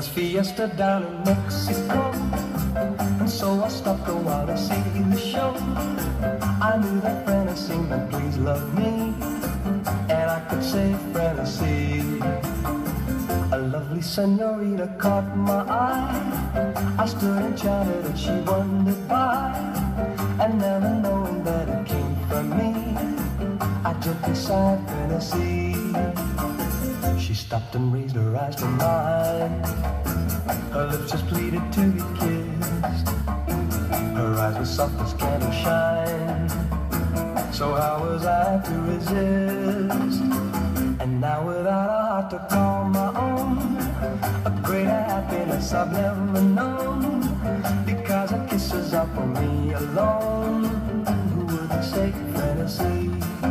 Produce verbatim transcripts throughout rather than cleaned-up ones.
was fiesta down in Mexico, and so I stopped a while to see the show. I knew that Frenesi meant please love me, and I could say Frenesi. A lovely senorita caught my eye. I stood enchanted and she wandered by, and never knowing that it came from me, I gently sighed Frenesi. She stopped and raised her eyes to mine. Her lips just pleaded to be kissed. Her eyes were soft as candle shine. So how was I to resist? And now without a heart to call my own, a greater happiness I've never known, because her kisses are for me alone. Who wouldn't say Frenesi?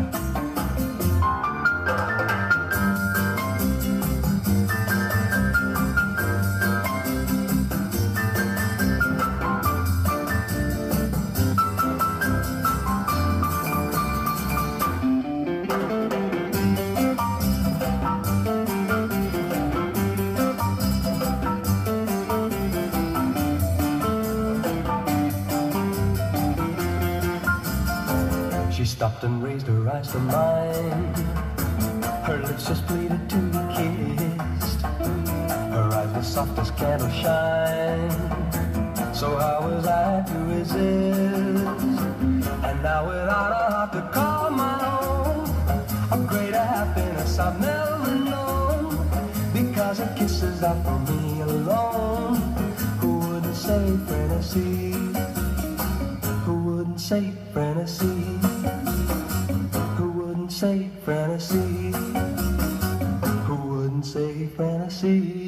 She stopped and raised her eyes to mine. Her lips just pleaded to be kissed. Her eyes were soft as candle shine. So how was I to resist? And now without a heart to call my own, a greater happiness I've never known, because her kisses are for me alone. Who wouldn't say Frenesi? Who wouldn't say Frenesi? Say Frenesi, who wouldn't say Frenesi?